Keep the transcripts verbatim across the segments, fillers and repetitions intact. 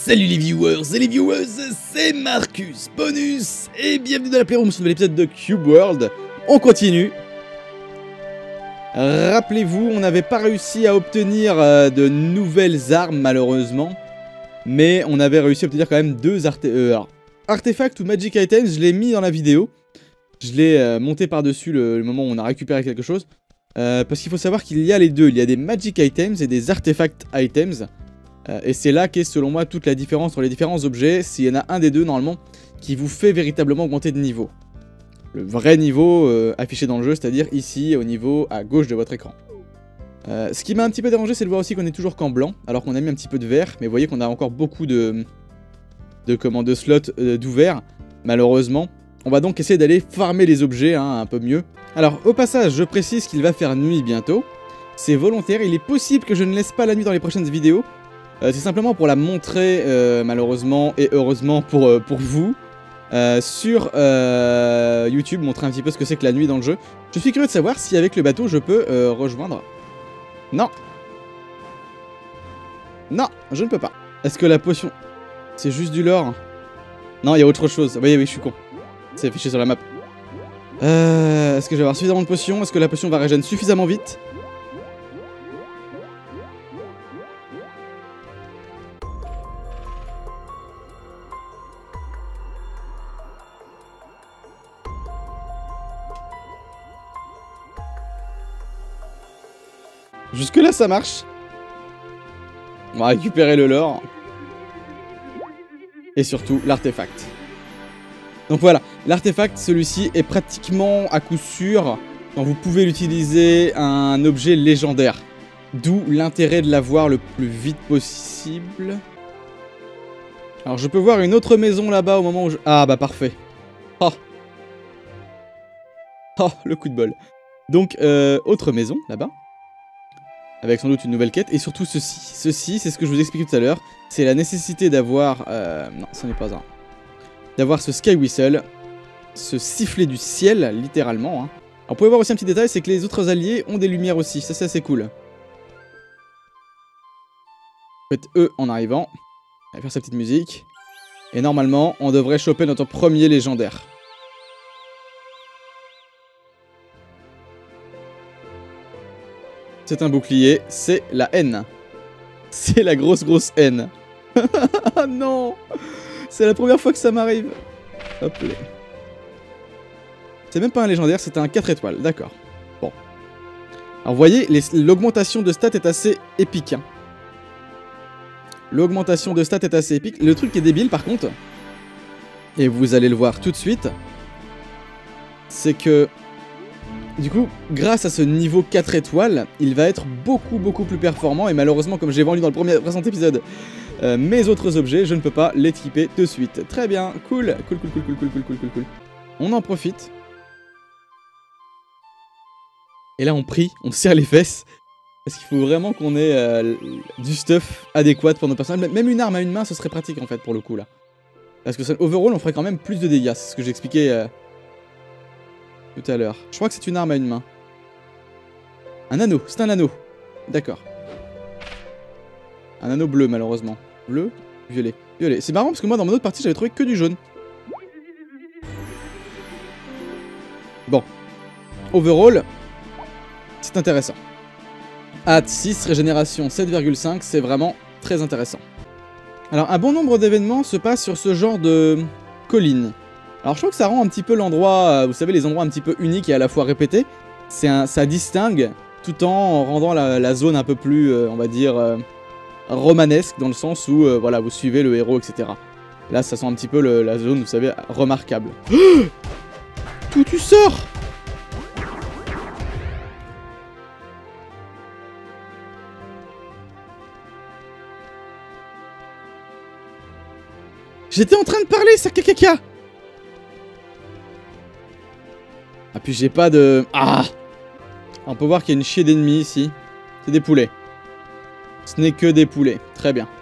Salut les viewers et les viewers, c'est Marcus Bonus et bienvenue dans la Playroom sur un nouvel épisode de Cube World. On continue. Rappelez-vous, on n'avait pas réussi à obtenir euh, de nouvelles armes malheureusement, mais on avait réussi à obtenir quand même deux arte euh, alors, artefacts ou magic items. Je l'ai mis dans la vidéo, je l'ai euh, monté par-dessus le, le moment où on a récupéré quelque chose, euh, parce qu'il faut savoir qu'il y a les deux, il y a des magic items et des artefact items. Euh, et c'est là qu'est selon moi toute la différence entre les différents objets, s'il y en a un des deux normalement qui vous fait véritablement augmenter de niveau. Le vrai niveau euh, affiché dans le jeu, c'est-à-dire ici au niveau à gauche de votre écran. Euh, ce qui m'a un petit peu dérangé, c'est de voir aussi qu'on est toujours qu'en blanc, alors qu'on a mis un petit peu de vert, mais vous voyez qu'on a encore beaucoup de, de, comment, de slots euh, d'ouvert, malheureusement. On va donc essayer d'aller farmer les objets hein, un peu mieux. Alors au passage, je précise qu'il va faire nuit bientôt. C'est volontaire, il est possible que je ne laisse pas la nuit dans les prochaines vidéos. Euh, c'est simplement pour la montrer, euh, malheureusement, et heureusement pour, euh, pour vous, euh, sur euh, YouTube, montrer un petit peu ce que c'est que la nuit dans le jeu. Je suis curieux de savoir si avec le bateau je peux euh, rejoindre. Non. Non, je ne peux pas. Est-ce que la potion... C'est juste du lore? Non, il y a autre chose. Oui, oui, je suis con. C'est affiché sur la map. Euh, Est-ce que je vais avoir suffisamment de potions? Est-ce que la potion va régénérer suffisamment vite? Jusque là ça marche. On va récupérer le lore. Et surtout l'artefact. Donc voilà, l'artefact, celui-ci est pratiquement à coup sûr quand vous pouvez l'utiliser un objet légendaire. D'où l'intérêt de l'avoir le plus vite possible. Alors je peux voir une autre maison là-bas au moment où je... Ah bah parfait. Oh. Oh, le coup de bol. Donc, euh, autre maison là-bas. Avec sans doute une nouvelle quête, et surtout ceci. Ceci, c'est ce que je vous expliquais tout à l'heure, c'est la nécessité d'avoir... Euh, non, ce n'est pas un... D'avoir ce Sky Whistle, ce sifflet du ciel, littéralement. Hein. Alors, vous pouvez voir aussi un petit détail, c'est que les autres alliés ont des lumières aussi, ça c'est assez cool. Faites E en arrivant, on va faire sa petite musique, et normalement, on devrait choper notre premier légendaire. C'est un bouclier, c'est la haine. C'est la grosse grosse haine. Ah non. C'est la première fois que ça m'arrive. Hop là. C'est même pas un légendaire, c'est un quatre étoiles, d'accord. Bon. Alors vous voyez, l'augmentation de stats est assez épique. Hein. L'augmentation de stats est assez épique. Le truc qui est débile par contre, et vous allez le voir tout de suite, c'est que... Du coup, grâce à ce niveau quatre étoiles, il va être beaucoup beaucoup plus performant et malheureusement, comme j'ai vendu dans le premier présent épisode euh, mes autres objets, je ne peux pas l'équiper de suite. Très bien, cool, cool, cool, cool, cool, cool, cool, cool, cool, cool. On en profite. Et là, on prie, on serre les fesses parce qu'il faut vraiment qu'on ait euh, du stuff adéquat pour nos personnages. Même une arme à une main, ce serait pratique en fait pour le coup là. Parce que ça, overall, on ferait quand même plus de dégâts, c'est ce que j'expliquais. Euh, Tout à l'heure. Je crois que c'est une arme à une main. Un anneau, c'est un anneau. D'accord. Un anneau bleu, malheureusement. Bleu, violet. Violet. C'est marrant parce que moi, dans mon autre partie, j'avais trouvé que du jaune. Bon. Overall, c'est intéressant. Hâte six, régénération sept virgule cinq, c'est vraiment très intéressant. Alors, un bon nombre d'événements se passent sur ce genre de colline. Alors je trouve que ça rend un petit peu l'endroit, vous savez, les endroits un petit peu uniques et à la fois répétés. C'est un, ça distingue tout en rendant la, la zone un peu plus, euh, on va dire, euh, romanesque dans le sens où, euh, voilà, vous suivez le héros, et cetera. Là, ça sent un petit peu le, la zone, vous savez, remarquable. Oh, d'où tu sors? J'étais en train de parler, ça cacaca. Ah puis j'ai pas de... Ah! On peut voir qu'il y a une chier d'ennemis ici. C'est des poulets. Ce n'est que des poulets. Très bien.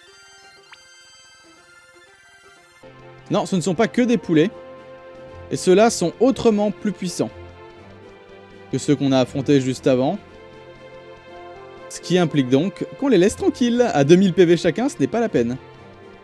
Non, ce ne sont pas que des poulets. Et ceux-là sont autrement plus puissants que ceux qu'on a affrontés juste avant. Ce qui implique donc qu'on les laisse tranquilles. À deux mille P V chacun, ce n'est pas la peine.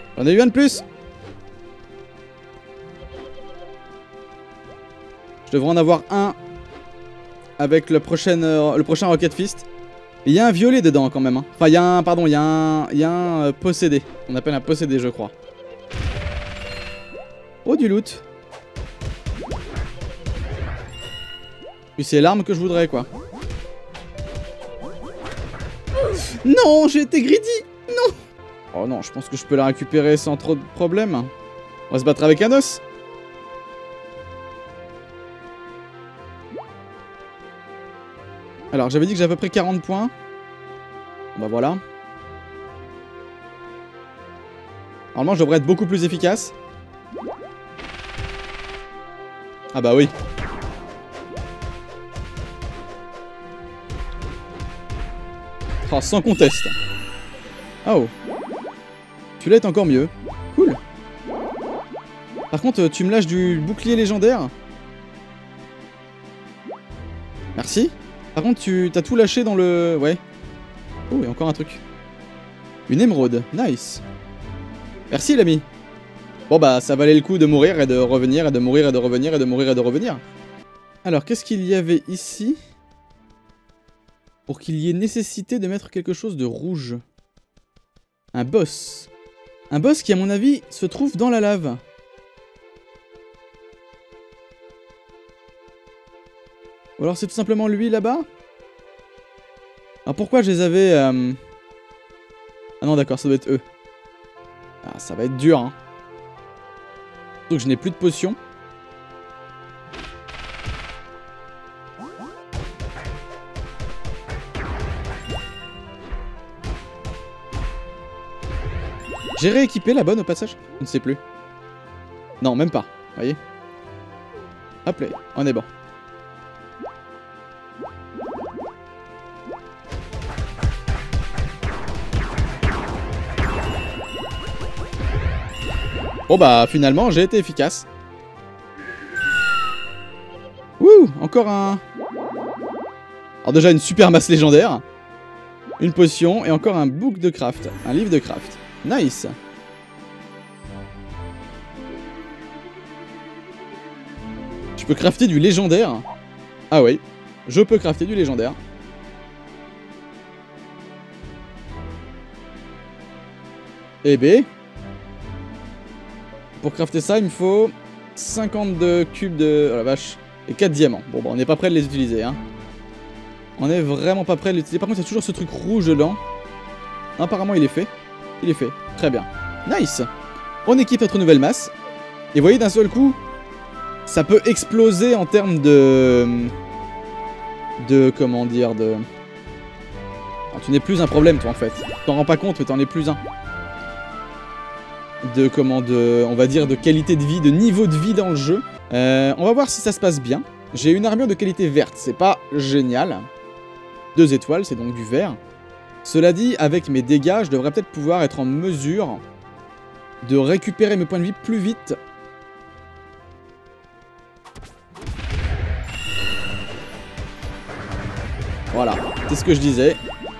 J'en ai eu un de plus. Je devrais en avoir un avec le prochain, euh, le prochain Rocket Fist. Il y a un violet dedans quand même. Hein. Enfin, il y a un... Pardon, il y a un... Il y a un euh, possédé. On appelle un possédé, je crois. Oh, du loot. Puis c'est l'arme que je voudrais, quoi. Non, j'ai été greedy. Non. Oh non, je pense que je peux la récupérer sans trop de problème. On va se battre avec un os. Alors, j'avais dit que j'avais à peu près quarante points. Bah voilà. Normalement, je devrais être beaucoup plus efficace. Ah bah oui. Oh, sans conteste. Oh. Celui-là est encore mieux. Cool. Par contre, tu me lâches du bouclier légendaire. Merci. Par contre, tu t'as tout lâché dans le... Ouais. Oh, il y a encore un truc. Une émeraude. Nice. Merci, l'ami. Bon, bah, ça valait le coup de mourir et de revenir, et de mourir et de revenir, et de mourir et de revenir. Alors, qu'est-ce qu'il y avait ici pour qu'il y ait nécessité de mettre quelque chose de rouge? Un boss. Un boss qui, à mon avis, se trouve dans la lave. Ou alors c'est tout simplement lui là-bas? Alors pourquoi je les avais... Euh... Ah non d'accord, ça doit être eux. Ah ça va être dur hein. Surtout que je n'ai plus de potions. J'ai rééquipé la bonne au passage? Je ne sais plus. Non, même pas. Vous voyez? Hop là, on est bon. Bon bah finalement j'ai été efficace. Wouh, encore un... Alors déjà une super masse légendaire. Une potion et encore un book de craft. Un livre de craft. Nice. Je peux crafter du légendaire. Ah oui, je peux crafter du légendaire. Eh ben... Pour crafter ça, il me faut cinquante-deux cubes de... Oh la vache. Et quatre diamants. Bon, bah, on n'est pas prêt de les utiliser, hein. On est vraiment pas prêt de l'utiliser. Par contre, il y a toujours ce truc rouge dedans. Apparemment, il est fait. Il est fait. Très bien. Nice. On équipe notre nouvelle masse. Et vous voyez, d'un seul coup, ça peut exploser en termes de... De... Comment dire, de... Alors, tu n'es plus un problème, toi, en fait. T'en rends pas compte, mais t'en es plus un. De comment de, on va dire de qualité de vie, de niveau de vie dans le jeu. Euh, on va voir si ça se passe bien. J'ai une armure de qualité verte, c'est pas génial. Deux étoiles, c'est donc du vert. Cela dit, avec mes dégâts, je devrais peut-être pouvoir être en mesure de récupérer mes points de vie plus vite. Voilà, c'est ce que je disais.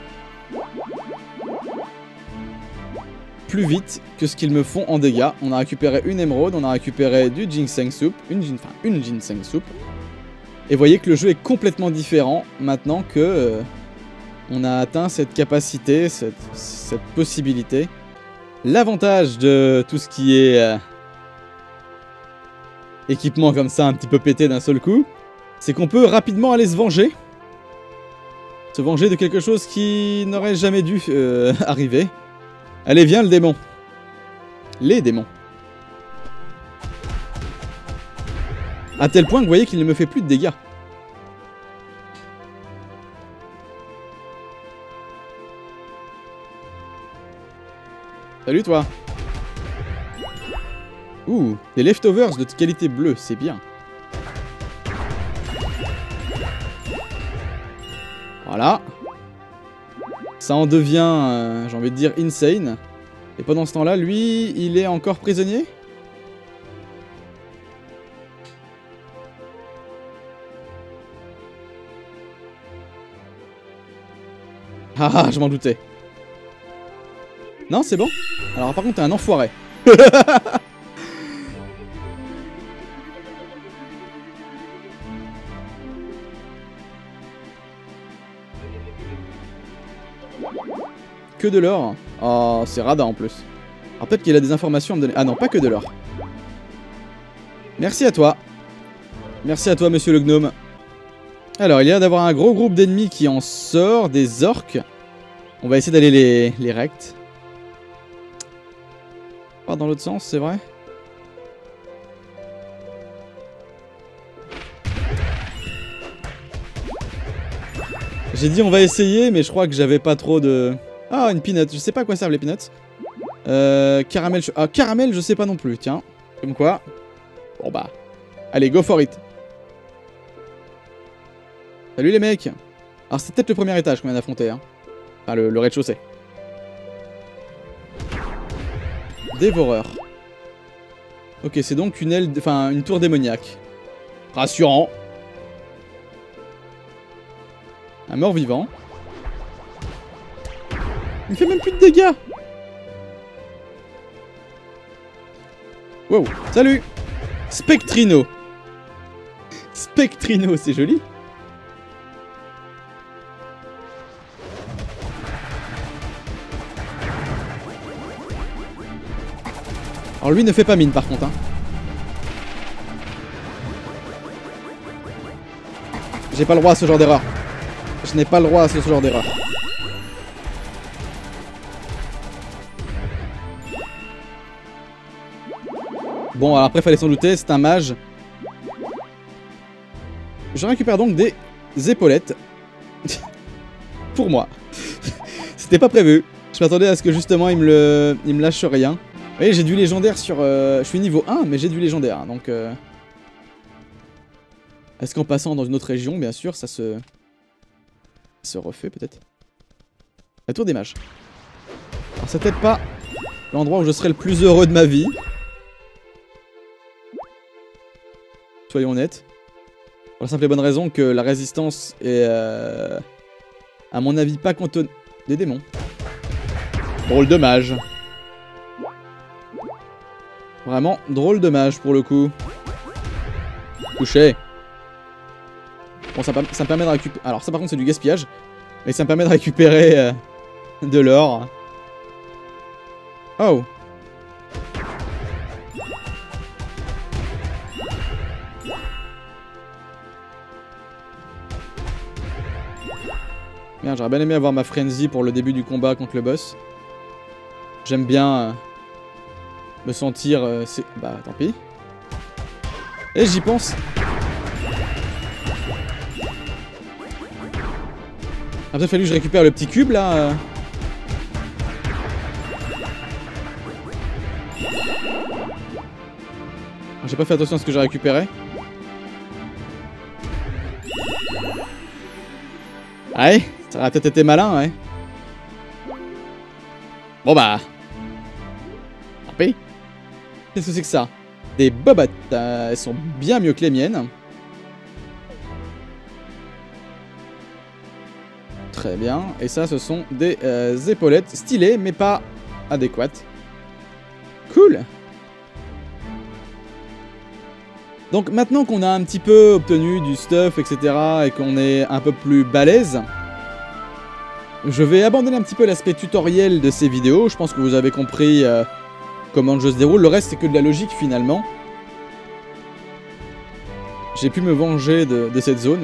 Plus vite que ce qu'ils me font en dégâts. On a récupéré une émeraude, on a récupéré du ginseng soup, une, gin, enfin, une ginseng soup. Et vous voyez que le jeu est complètement différent maintenant que euh, on a atteint cette capacité, cette, cette possibilité. L'avantage de tout ce qui est euh, équipement comme ça un petit peu pété d'un seul coup, c'est qu'on peut rapidement aller se venger. Se venger de quelque chose qui n'aurait jamais dû euh, arriver. Allez, viens le démon. Les démons. À tel point que vous voyez qu'il ne me fait plus de dégâts. Salut toi. Ouh, des leftovers de qualité bleue, c'est bien. Voilà. Ça en devient, euh, j'ai envie de dire, insane. Et pendant ce temps-là, lui, il est encore prisonnier? Ah ah, je m'en doutais. Non, c'est bon. Alors par contre, t'es un enfoiré. Que de l'or. Oh, c'est radin en plus. Alors peut-être qu'il a des informations à me donner. Ah non, pas que de l'or. Merci à toi. Merci à toi, monsieur le gnome. Alors, il y a d'avoir un gros groupe d'ennemis qui en sort, des orques. On va essayer d'aller les, les rect. Pas dans l'autre sens, c'est vrai. J'ai dit on va essayer, mais je crois que j'avais pas trop de... Ah, une peanut. Je sais pas à quoi servent les peanuts. Euh, caramel... Ah, caramel, je sais pas non plus, tiens. Comme quoi. Bon bah. Allez, go for it. Salut les mecs. Alors c'est peut-être le premier étage qu'on vient d'affronter, hein. Enfin, le, le rez-de-chaussée. Dévoreur. Ok, c'est donc une aile... Enfin, une tour démoniaque. Rassurant. Un mort-vivant. Il me fait même plus de dégâts. Wow, salut. Spectrino. Spectrino, c'est joli. Alors lui ne fait pas mine par contre, hein. J'ai pas le droit à ce genre d'erreur. Je n'ai pas le droit à ce genre d'erreur. Bon, alors après, fallait s'en douter, c'est un mage. Je récupère donc des épaulettes. Pour moi. C'était pas prévu. Je m'attendais à ce que justement il me, le... il me lâche rien. Vous voyez, j'ai du légendaire sur... Euh... Je suis niveau un, mais j'ai du légendaire. Donc... Euh... Est-ce qu'en passant dans une autre région, bien sûr, ça se... Ça se refait peut-être. La tour des mages. Alors c'est peut-être pas l'endroit où je serais le plus heureux de ma vie. Soyons honnêtes. Pour la simple et bonne raison que la résistance est, euh, à mon avis, pas cantonnée. Des démons. Drôle de mage. Vraiment, drôle de mage pour le coup. Couché. Bon, ça, ça me permet de récupérer... Alors ça par contre c'est du gaspillage. Mais ça me permet de récupérer euh, de l'or. Oh. Merde, j'aurais bien aimé avoir ma frenzy pour le début du combat contre le boss. J'aime bien euh, me sentir... Euh, bah, tant pis. Et j'y pense. Il a peut-être fallu que je récupère le petit cube, là. Euh. J'ai pas fait attention à ce que j'ai récupéré. Ouais, ça aurait peut-être été malin, ouais. Bon bah. Tant pis. Qu'est-ce que c'est que ça? Des bobettes. Euh, elles sont bien mieux que les miennes. Très bien. Et ça, ce sont des euh, épaulettes stylées, mais pas adéquates. Cool. Donc maintenant qu'on a un petit peu obtenu du stuff, et cetera, et qu'on est un peu plus balèze, je vais abandonner un petit peu l'aspect tutoriel de ces vidéos. Je pense que vous avez compris euh, comment le jeu se déroule. Le reste, c'est que de la logique finalement. J'ai pu me venger de, de cette zone.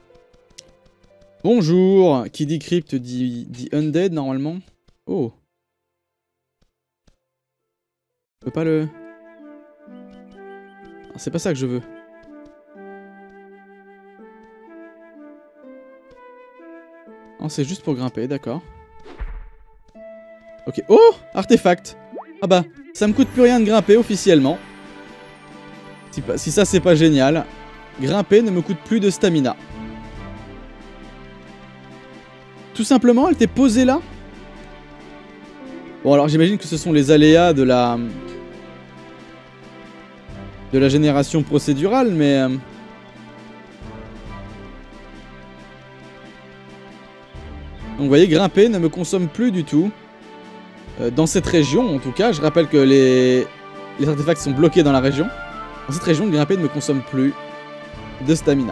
Bonjour. Qui dit crypte dit, dit undead normalement. Oh. Je peux pas le... C'est pas ça que je veux. Non, c'est juste pour grimper, d'accord. Ok. Oh, artefact. Ah bah, ça me coûte plus rien de grimper officiellement. Si, pas, si ça, c'est pas génial. Grimper ne me coûte plus de stamina. Tout simplement, elle t'est posée là. Bon, alors j'imagine que ce sont les aléas de la... de la génération procédurale, mais... Euh... Donc vous voyez, grimper ne me consomme plus du tout. Euh, dans cette région, en tout cas, je rappelle que les, les artefacts sont bloqués dans la région. Dans cette région, grimper ne me consomme plus de stamina.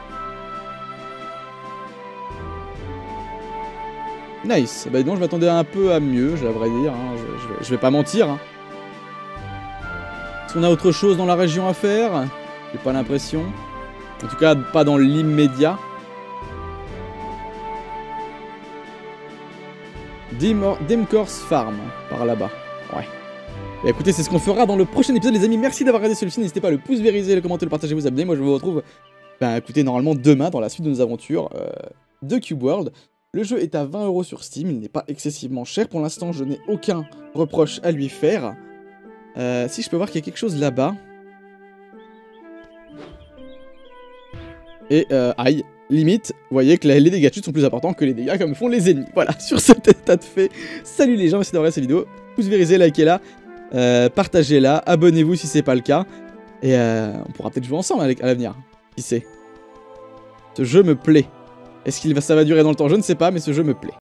Nice. Bah non, je m'attendais un peu à mieux, à vrai dire. Hein. Je, je, vais, je vais pas mentir. Hein. Est-ce qu'on a autre chose dans la région à faire? J'ai pas l'impression. En tout cas, pas dans l'immédiat. Dimcourse Farm, par là-bas. Ouais. Bah écoutez, c'est ce qu'on fera dans le prochain épisode, les amis. Merci d'avoir regardé celui-ci. N'hésitez pas à le pouce vériser, le commenter, le partager, vous abonner. Moi, je vous retrouve, bah écoutez, normalement demain dans la suite de nos aventures euh, de Cube World. Le jeu est à vingt euros sur Steam. Il n'est pas excessivement cher. Pour l'instant, je n'ai aucun reproche à lui faire. Euh, si je peux voir qu'il y a quelque chose là-bas. Et euh, aïe. Limite, vous voyez que les dégâts de chute sont plus importants que les dégâts comme font les ennemis. Voilà, sur cet état de fait. Salut les gens, merci d'avoir regardé cette vidéo. Pouce vérifié, likez-la, euh, partagez-la, abonnez-vous si c'est pas le cas. Et euh, on pourra peut-être jouer ensemble à l'avenir. Qui sait. Ce jeu me plaît. Est-ce que ça va durer dans le temps? Je ne sais pas, mais ce jeu me plaît.